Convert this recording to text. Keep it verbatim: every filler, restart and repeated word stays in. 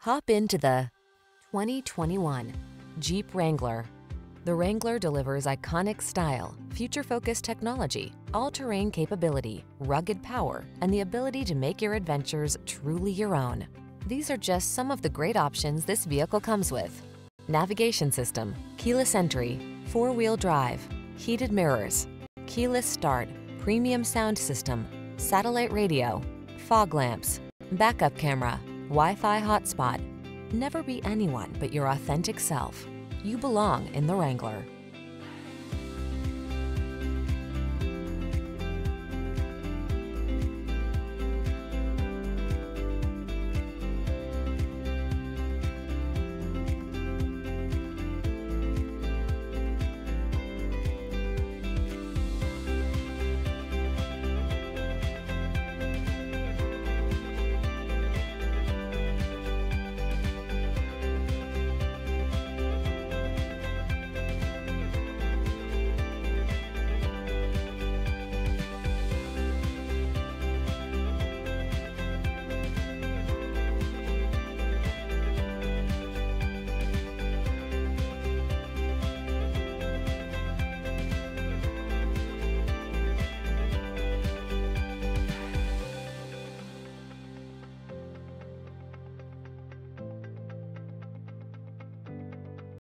Hop into the twenty twenty-one Jeep Wrangler. The Wrangler delivers iconic style, future-focused technology, all-terrain capability, rugged power, and the ability to make your adventures truly your own. These are just some of the great options this vehicle comes with: navigation system, keyless entry, four-wheel drive, heated mirrors, keyless start, premium sound system, satellite radio, fog lamps, backup camera, Wi-Fi hotspot. Never be anyone but your authentic self. You belong in the Wrangler.